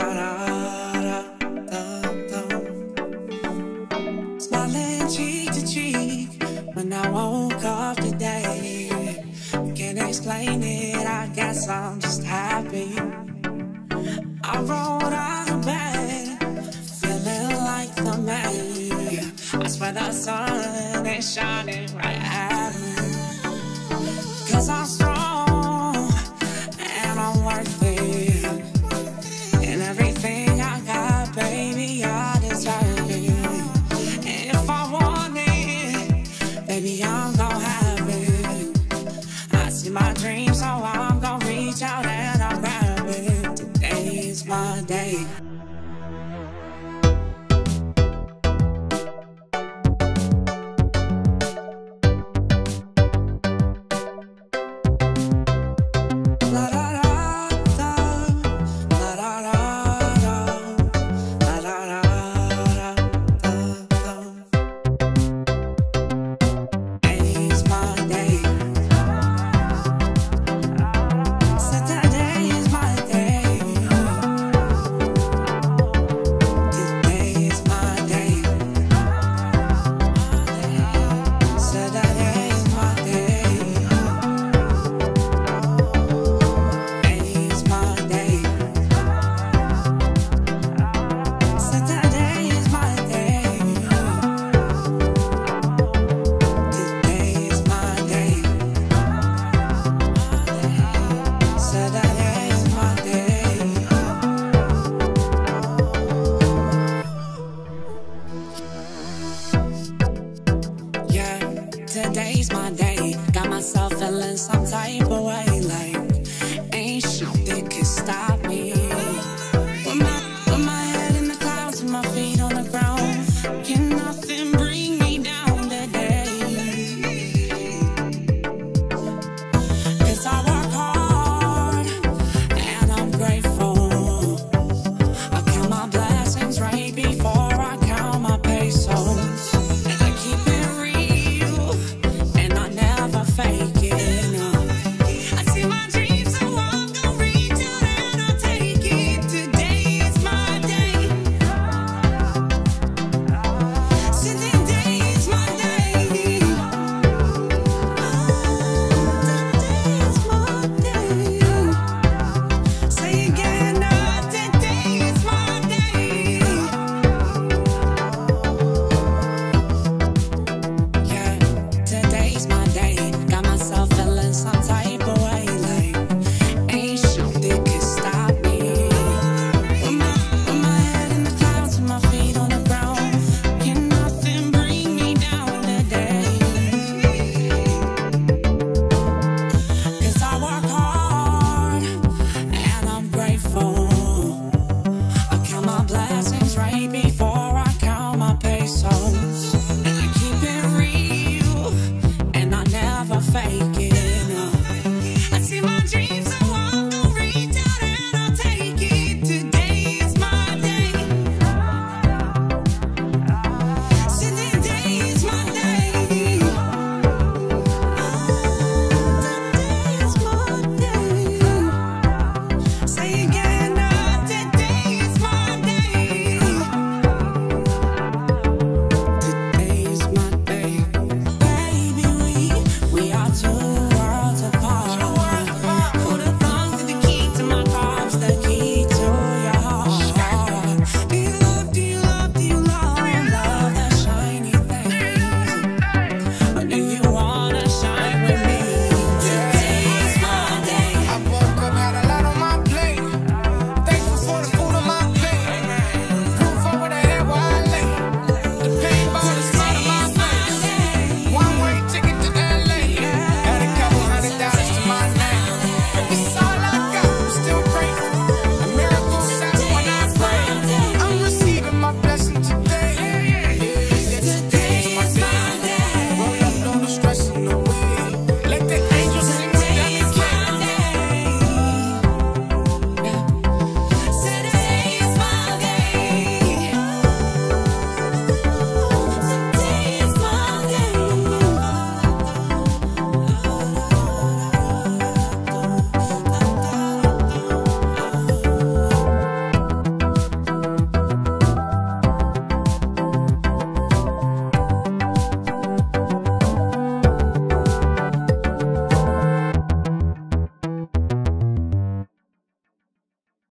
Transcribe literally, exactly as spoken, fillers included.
Smiling cheek to cheek when I woke up today. Can't explain it, I guess I'm just happy. I rolled out of bed, feeling like the man. I swear the sun is shining right at me. Cause I'm strong and I'm worth it. And everything I got, baby, I deserve it. And if I want it, baby, I'm gon' have it. I see my dreams, so I'm gon' reach out and I'll grab it. Today's my day.